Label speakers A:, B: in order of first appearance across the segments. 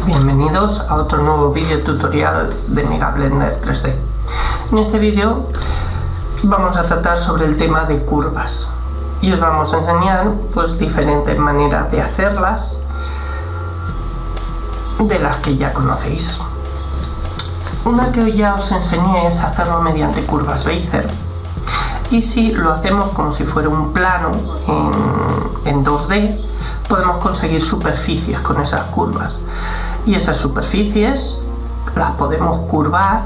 A: Bienvenidos a otro nuevo vídeo tutorial de Mega Blender 3D. En este vídeo vamos a tratar sobre el tema de curvas y os vamos a enseñar pues diferentes maneras de hacerlas de las que ya conocéis. Una que ya os enseñé es hacerlo mediante curvas Bezier, y si lo hacemos como si fuera un plano en 2D, podemos conseguir superficies con esas curvas, y esas superficies las podemos curvar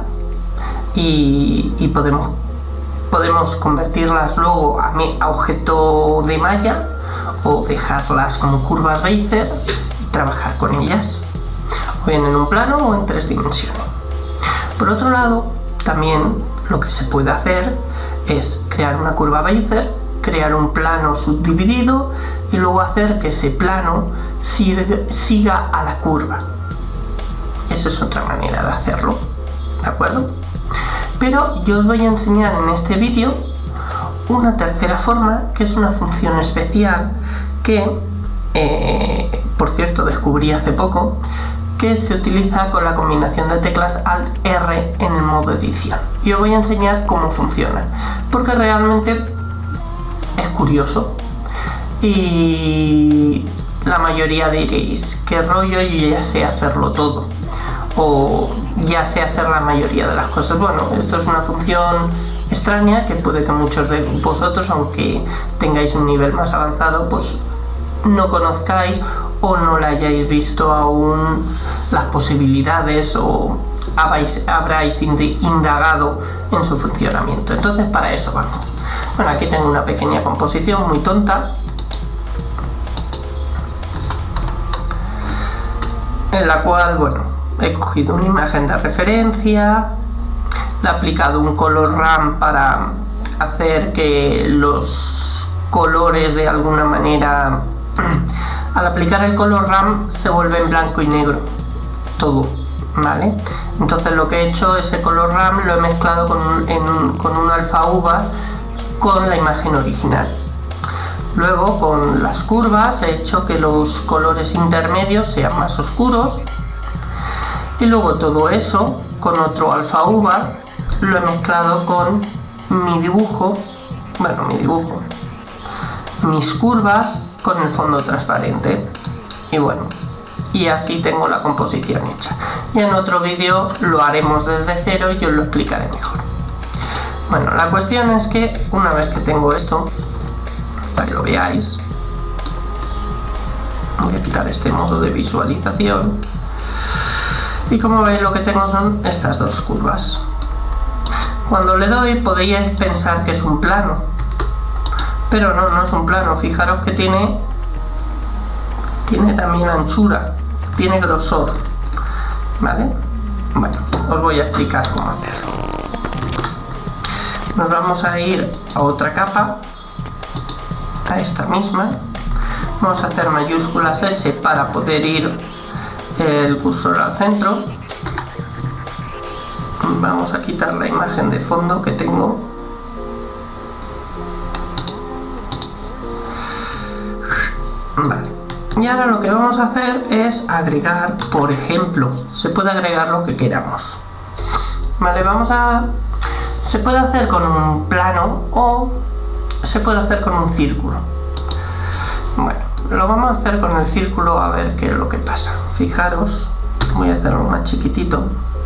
A: y podemos convertirlas luego a objeto de malla o dejarlas como curvas Bezier y trabajar con ellas, o bien en un plano o en 3 dimensiones. Por otro lado, también lo que se puede hacer es crear una curva Bezier, crear un plano subdividido y luego hacer que ese plano siga a la curva. Esa es otra manera de hacerlo, ¿de acuerdo? Pero yo os voy a enseñar en este vídeo una tercera forma, que es una función especial que, por cierto, descubrí hace poco, que se utiliza con la combinación de teclas Alt-R en el modo edición. Y os voy a enseñar cómo funciona, porque realmente es curioso y la mayoría diréis: ¿qué rollo? Yo ya sé hacerlo todo, o ya sé hacer la mayoría de las cosas. Bueno, esto es una función extraña que puede que muchos de vosotros, aunque tengáis un nivel más avanzado, pues no conozcáis o no la hayáis visto aún las posibilidades, o habráis indagado en su funcionamiento. Entonces, para eso vamos. Bueno, aquí tengo una pequeña composición muy tonta, en la cual, bueno, he cogido una imagen de referencia, le he aplicado un color RAM para hacer que los colores de alguna manera, al aplicar el color RAM, se vuelve en blanco y negro todo, ¿vale? Entonces lo que he hecho, ese color RAM lo he mezclado con un alfa uva con la imagen original. Luego, con las curvas, he hecho que los colores intermedios sean más oscuros, y luego todo eso con otro alfa uva lo he mezclado con mi dibujo, mis curvas con el fondo transparente, y bueno, y así tengo la composición hecha. Y en otro vídeo lo haremos desde cero y os lo explicaré mejor. Bueno, la cuestión es que una vez que tengo esto, para que lo veáis, voy a quitar este modo de visualización, y como veis lo que tengo son estas dos curvas. Cuando le doy podríais pensar que es un plano, pero no es un plano. Fijaros que tiene también anchura, tiene grosor, ¿vale? Bueno, os voy a explicar cómo hacerlo. Nos vamos a ir a otra capa, a esta misma. Vamos a hacer mayúsculas S para poder ir el cursor al centro. Vamos a quitar la imagen de fondo que tengo. Vale. Y ahora lo que vamos a hacer es agregar, por ejemplo, se puede agregar lo que queramos. Vale, se puede hacer con un plano o se puede hacer con un círculo. Bueno, lo vamos a hacer con el círculo, a ver qué es lo que pasa. Fijaros, voy a hacerlo más chiquitito.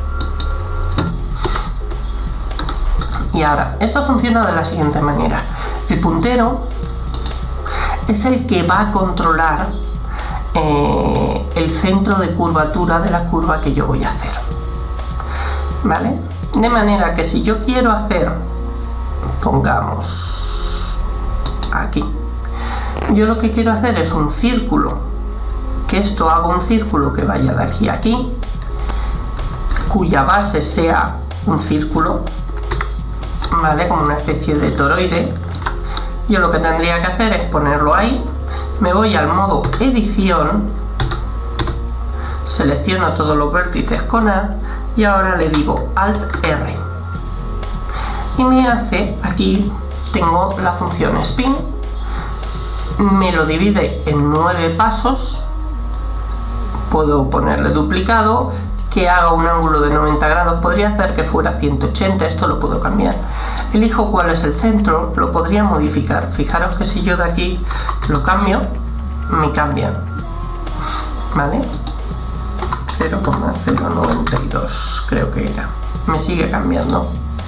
A: Y ahora, esto funciona de la siguiente manera. El puntero es el que va a controlar el centro de curvatura de la curva que yo voy a hacer, ¿vale? De manera que si yo quiero hacer, pongamos aquí, yo lo que quiero hacer es un círculo, que esto haga un círculo que vaya de aquí a aquí, cuya base sea un círculo, ¿vale? Como una especie de toroide. Yo lo que tendría que hacer es ponerlo ahí. Me voy al modo edición, selecciono todos los vértices con A y ahora le digo Alt-R, y me hace, aquí tengo la función spin, me lo divide en 9 pasos Puedo ponerle duplicado, que haga un ángulo de 90 grados, podría hacer que fuera 180, esto lo puedo cambiar. Elijo cuál es el centro, lo podría modificar. Fijaros que si yo de aquí lo cambio, me cambia, ¿vale? 0,092 creo que era, me sigue cambiando.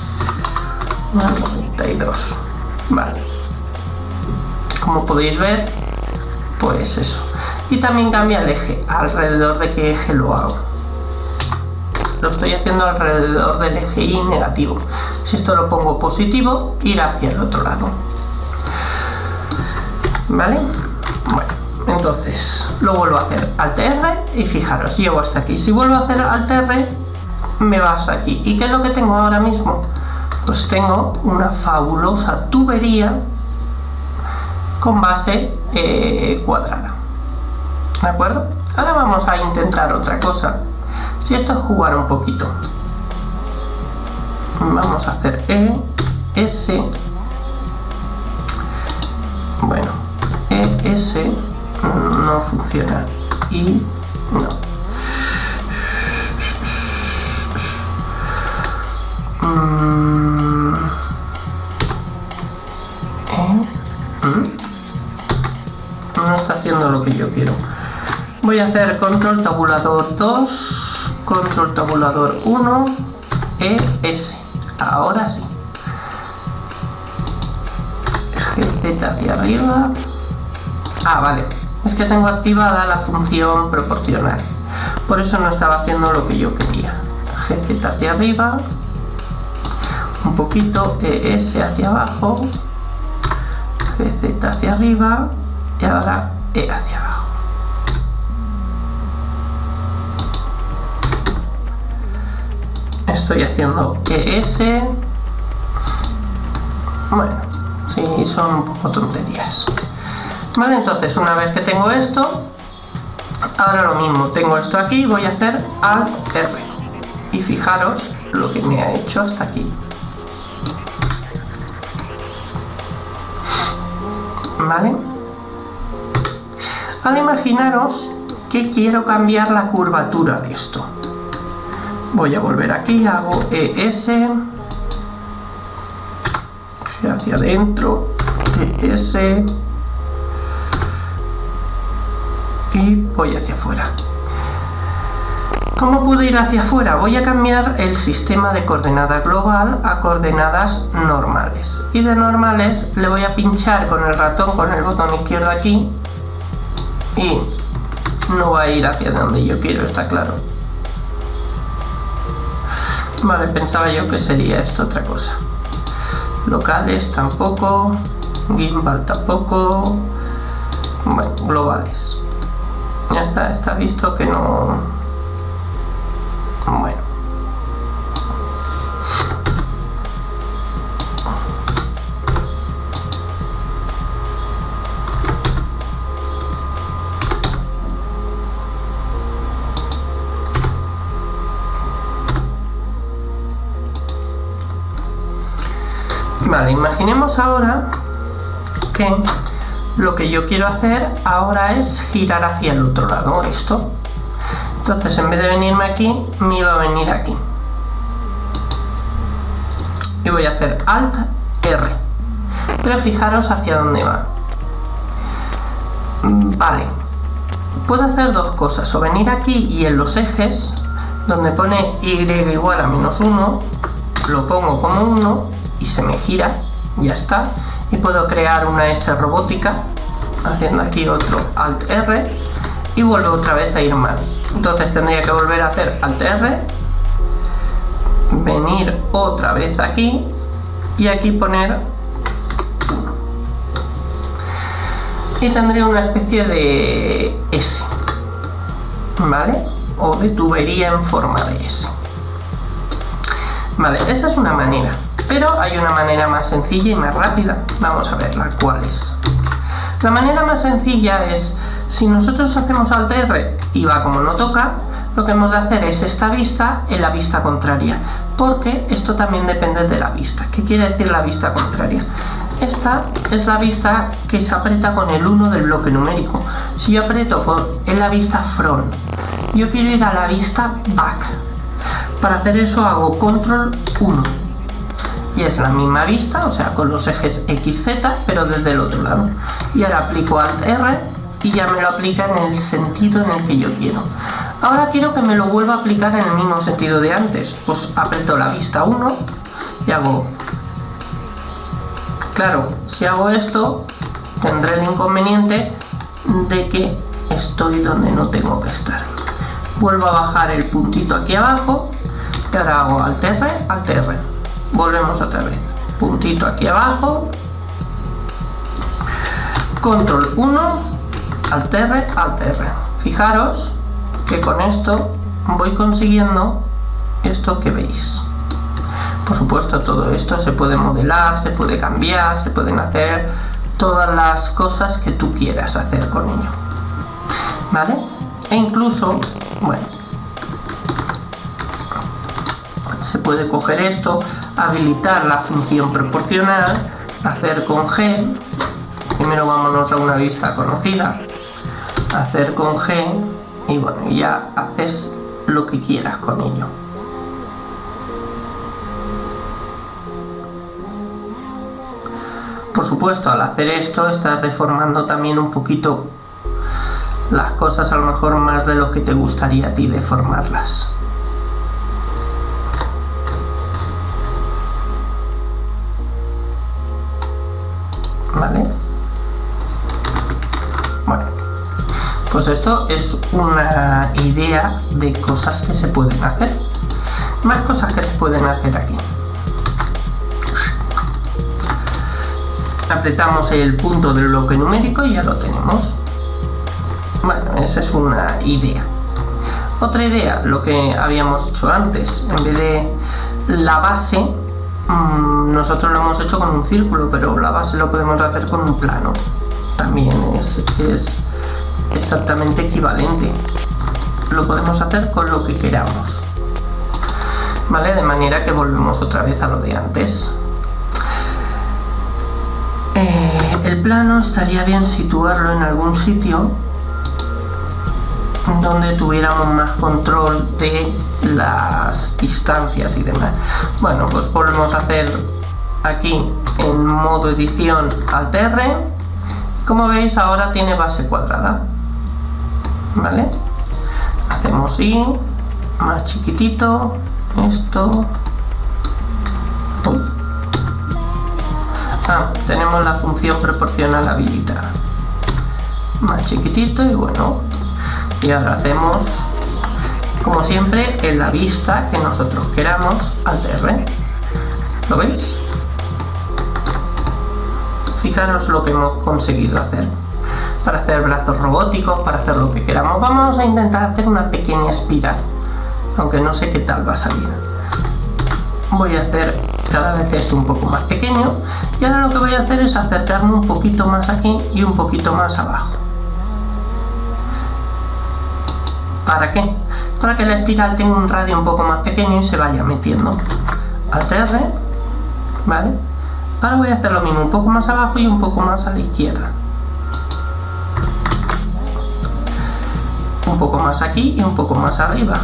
A: 92, vale. Como podéis ver, pues eso. Y también cambia el eje, alrededor de qué eje lo hago. Lo estoy haciendo alrededor del eje Y negativo. Si esto lo pongo positivo, irá hacia el otro lado. ¿Vale? Bueno, entonces lo vuelvo a hacer Alt R y fijaros, llego hasta aquí. Si vuelvo a hacer Alt R, me vas aquí. ¿Y qué es lo que tengo ahora mismo? Pues tengo una fabulosa tubería con base cuadrada. ¿De acuerdo? Ahora vamos a intentar otra cosa. Si esto es jugar un poquito, vamos a hacer ES. Bueno, ES no funciona y no. No está haciendo lo que yo quiero. Voy a hacer control tabulador 2, control tabulador 1, ES. Ahora sí. GZ hacia arriba. Ah, vale. Es que tengo activada la función proporcional. Por eso no estaba haciendo lo que yo quería. GZ hacia arriba. Un poquito. ES hacia abajo. GZ hacia arriba. Y ahora E hacia abajo. Estoy haciendo ES. Bueno, sí, son un poco tonterías. Vale, entonces una vez que tengo esto, ahora lo mismo, tengo esto aquí, voy a hacer Alt R. Y fijaros lo que me ha hecho hasta aquí. Vale. Ahora imaginaros que quiero cambiar la curvatura de esto. Voy a volver aquí, hago ES, hacia adentro, ES, y voy hacia afuera. ¿Cómo puedo ir hacia afuera? Voy a cambiar el sistema de coordenadas global a coordenadas normales. Y de normales le voy a pinchar con el ratón, con el botón izquierdo aquí, y no va a ir hacia donde yo quiero, está claro. Vale, pensaba yo que sería esto otra cosa. Locales tampoco, gimbal tampoco, bueno, globales. Ya está visto que no. Bueno. Vale, imaginemos ahora que lo que yo quiero hacer ahora es girar hacia el otro lado, esto. Entonces, en vez de venirme aquí, me iba a venir aquí. Y voy a hacer Alt R. Pero fijaros hacia dónde va. Vale. Puedo hacer dos cosas. O venir aquí y en los ejes, donde pone Y igual a -1, lo pongo como 1 y se me gira, ya está. Y puedo crear una S robótica, haciendo aquí otro Alt R, y vuelvo otra vez a ir mal. Entonces tendría que volver a hacer Alt R, venir otra vez aquí, y aquí poner 1. Y tendría una especie de S, ¿vale? O de tubería en forma de S. Vale, esa es una manera. Pero hay una manera más sencilla y más rápida. Vamos a verla, ¿cuál es? La manera más sencilla es, si nosotros hacemos Alt R y va como no toca, lo que hemos de hacer es esta vista en la vista contraria, porque esto también depende de la vista. ¿Qué quiere decir la vista contraria? Esta es la vista que se aprieta con el 1 del bloque numérico. Si yo aprieto en la vista front Yo quiero ir a la vista back. Para hacer eso hago control 1 y es la misma vista, o sea, con los ejes XZ, pero desde el otro lado. Y ahora aplico Alt R y ya me lo aplica en el sentido en el que yo quiero. Ahora quiero que me lo vuelva a aplicar en el mismo sentido de antes. Pues aprieto la vista 1 y hago... Claro, si hago esto tendré el inconveniente de que estoy donde no tengo que estar. Vuelvo a bajar el puntito aquí abajo y ahora hago Alt R, Alt R. Volvemos otra vez. Puntito aquí abajo. Control 1, Alt R, Alt R. Fijaros que con esto voy consiguiendo esto que veis. Por supuesto, todo esto se puede modelar, se puede cambiar, se pueden hacer todas las cosas que tú quieras hacer con ello. ¿Vale? E incluso, bueno, se puede coger esto, habilitar la función proporcional, hacer con G, primero vámonos a una vista conocida, hacer con G y bueno, ya haces lo que quieras con ello. Por supuesto, al hacer esto estás deformando también un poquito las cosas, a lo mejor más de lo que te gustaría a ti deformarlas. ¿Vale? Bueno, pues esto es una idea de cosas que se pueden hacer. Más cosas que se pueden hacer aquí. Apretamos el punto del bloque numérico y ya lo tenemos. Bueno, esa es una idea. Otra idea, lo que habíamos hecho antes, en vez de la base, nosotros lo hemos hecho con un círculo, pero la base lo podemos hacer con un plano. También es exactamente equivalente. Lo podemos hacer con lo que queramos. ¿Vale? De manera que volvemos otra vez a lo de antes. El plano estaría bien situarlo en algún sitio donde tuviéramos más control de las distancias y demás. Bueno, pues volvemos a hacer aquí en modo edición Alt R. Como veis, ahora tiene base cuadrada. ¿Vale? Hacemos Y, más chiquitito, esto. Uy. Tenemos la función proporcional habilitada. Más chiquitito y bueno. Y ahora hacemos, como siempre, en la vista que nosotros queramos, Alt R. ¿Lo veis? Fijaros lo que hemos conseguido hacer. Para hacer brazos robóticos, para hacer lo que queramos. Vamos a intentar hacer una pequeña espiral, aunque no sé qué tal va a salir. Voy a hacer cada vez esto un poco más pequeño y ahora lo que voy a hacer es acercarme un poquito más aquí y un poquito más abajo. ¿Para qué? Para que la espiral tenga un radio un poco más pequeño y se vaya metiendo. Alt R, ¿vale? Ahora voy a hacer lo mismo, un poco más abajo y un poco más a la izquierda. Un poco más aquí y un poco más arriba.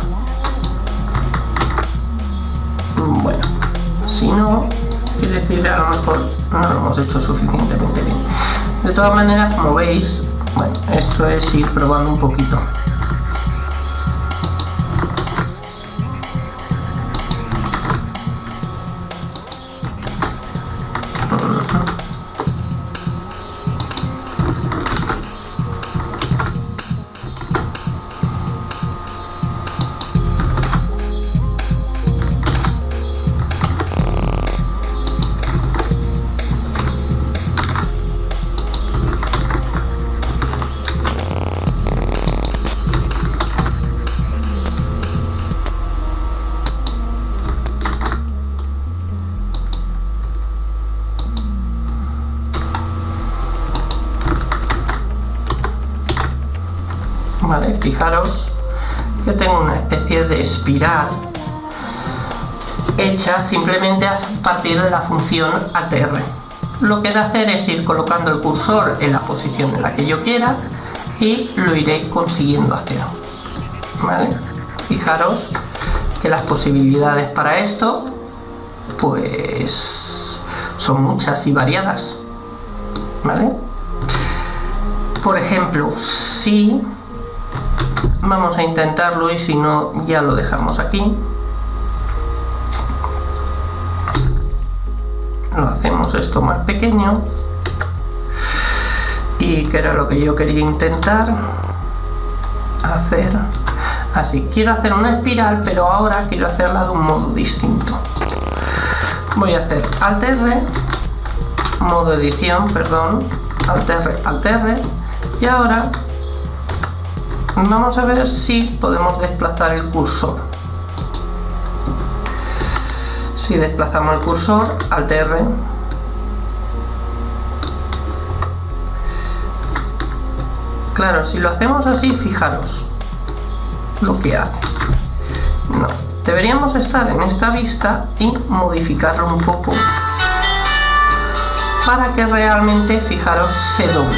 A: Bueno, si no, quiere decir que a lo mejor no lo hemos hecho suficientemente bien. De todas maneras, como veis, bueno, esto es ir probando un poquito. ¿Vale? Fijaros que tengo una especie de espiral hecha simplemente a partir de la función Alt R. Lo que he de hacer es ir colocando el cursor en la posición en la que yo quiera y lo iré consiguiendo hacer. ¿vale? Fijaros que las posibilidades para esto pues son muchas y variadas, ¿vale? Por ejemplo, si vamos a intentarlo y si no ya lo dejamos aquí, lo hacemos esto más pequeño, y que era lo que yo quería intentar hacer. Así, quiero hacer una espiral, pero ahora quiero hacerla de un modo distinto. Voy a hacer Alt R, modo edición, perdón, Alt R, y ahora vamos a ver si podemos desplazar el cursor. Si desplazamos el cursor, Alt R, claro, si lo hacemos así, fijaros lo que hace. No, deberíamos estar en esta vista y modificarlo un poco para que realmente, fijaros, se doble.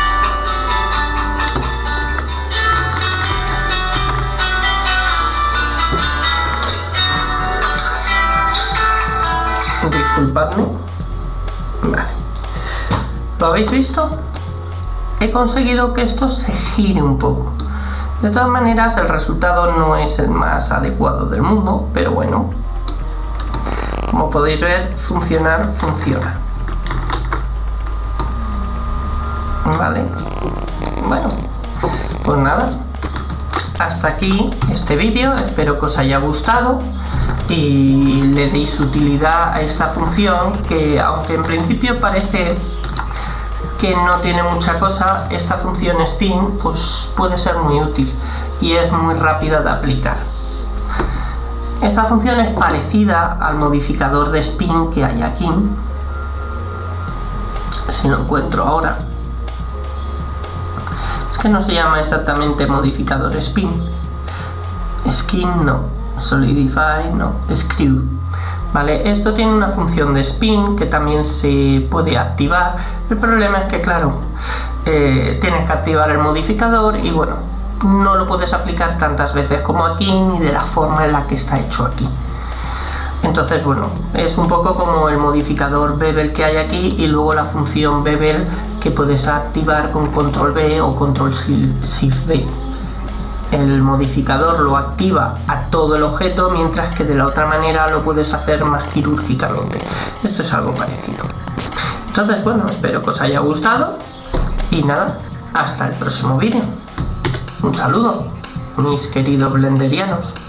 A: Disculpadme. Vale. ¿Lo habéis visto? He conseguido que esto se gire un poco. De todas maneras, el resultado no es el más adecuado del mundo, pero bueno, como podéis ver, funciona. Vale. Bueno, pues nada. Hasta aquí este vídeo. Espero que os haya gustado y le deis utilidad a esta función que, aunque en principio parece que no tiene mucha cosa, esta función spin pues puede ser muy útil y es muy rápida de aplicar. Esta función es parecida al modificador de spin que hay aquí, si lo encuentro ahora. Es que no se llama exactamente modificador spin. Skin no, Solidify no, Screw. Vale, esto tiene una función de spin que también se puede activar. El problema es que, claro, tienes que activar el modificador y bueno, no lo puedes aplicar tantas veces como aquí ni de la forma en la que está hecho aquí. Entonces, bueno, es un poco como el modificador Bevel que hay aquí y luego la función Bevel que puedes activar con control B o control Shift B. El modificador lo activa a todo el objeto, mientras que de la otra manera lo puedes hacer más quirúrgicamente. Esto es algo parecido. Entonces, bueno, espero que os haya gustado y nada, hasta el próximo vídeo. Un saludo, mis queridos blenderianos.